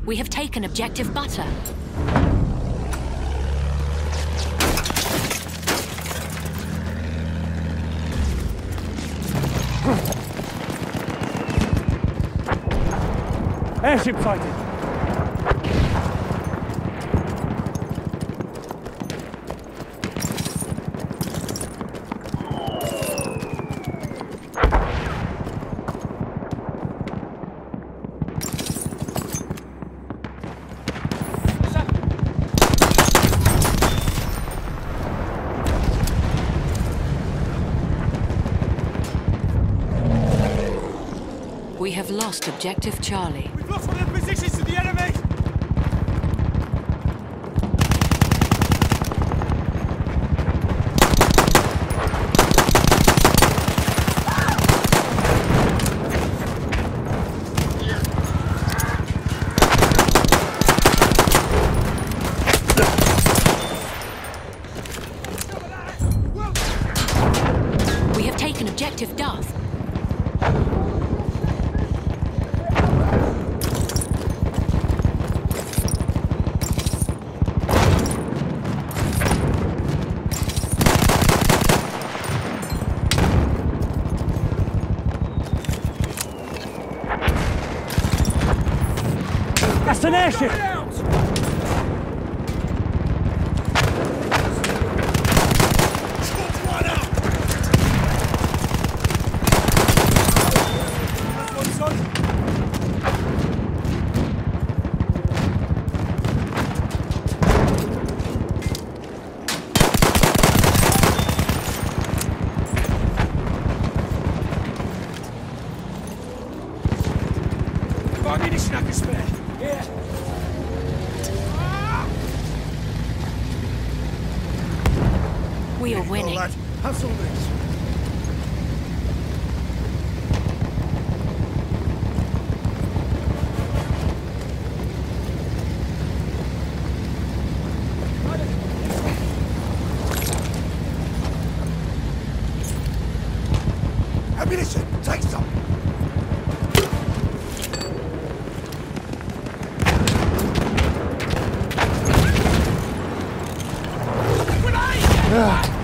We have taken objective butter. Airship sighted. We have lost objective Charlie. We've lost one of the positions to the enemy! We have taken objective Duff. That's an airship! Ammunition I can spare. Yeah. We are winning. Lad, hustle this. Ammunition, take some. Ugh.